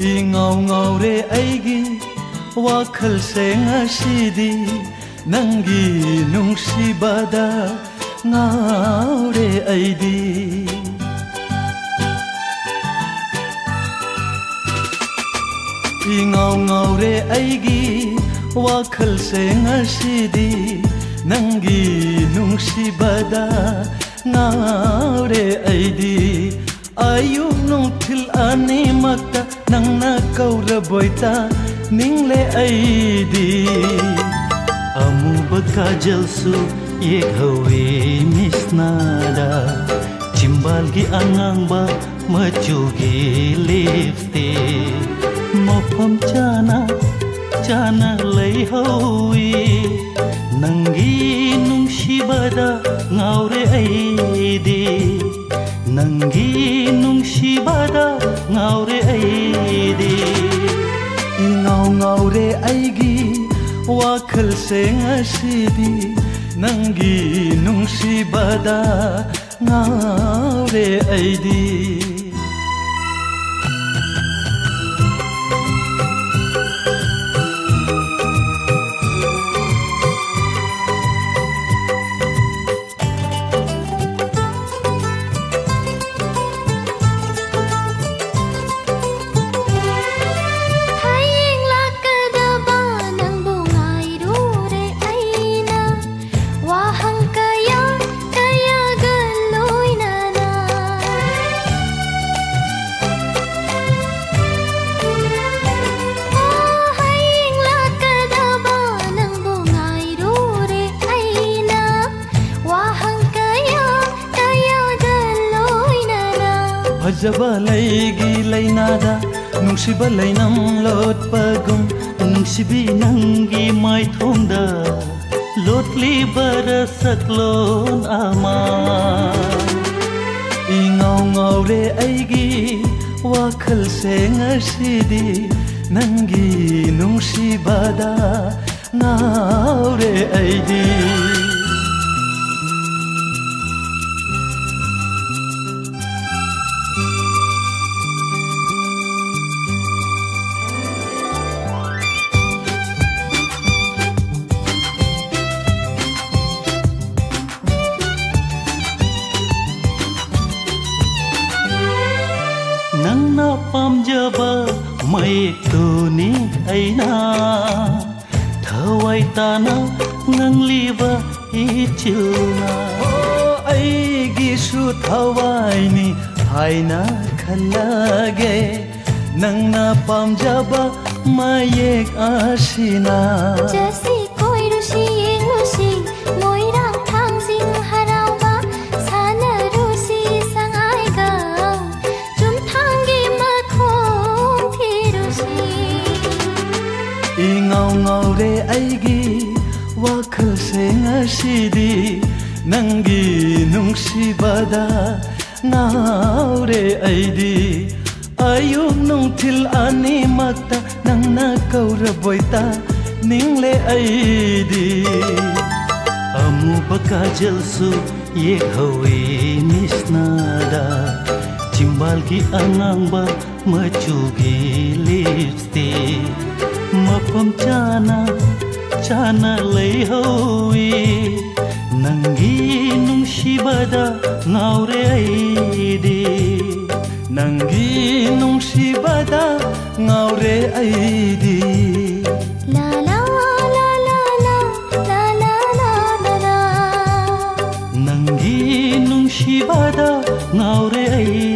ingau ngaure aigi wakhal se ngasidi nangi nungsibada ngaure aidi ingau ngaure aigi wakhal se ngasidi nangi nungsibada ngaure aidi ayuk nungthil ani makta nangna kaura boita ningle aidi amuba kajal su yek hawe misnada chimbal gi angangba machugi lipstick mofam chana lay hawi nangi nungsibada ngaure aidi nangi nungsibada ngaure aidi ingau ngaure aigi wakhal se ngasidi nangi nungsibada ngaure aidi Fajaba laigi lainada nungsiba lainam lot pagum nungsibi nangi mai thonda lotli barasak lon ama ingau ngaure aigi wakhal se ngasidi nangi nungsibada ngaure aidi nangna pamjaba maik tuni aina thawai tana ngangliba ichilna aigi su thawai ni haina khalage nangna pamjaba mayek asina jasi koi rusi rusi moirang thangsing harauba sana rusi sangai ga ingau ngaure aigi wakhal se ngasidi nangi nungsibada ngaure aidi ayuk nungthil ani makta nangna kaura boita ningle aidi amuba kajal su yek hawe misnada chimbal gi angangba machugi lipstick mafam chana lay hawi nangi nungsibada ngaure aidi nangi nungsibada ngaure aidi la la la la la la la la la nangi nungsibada ngaure aidi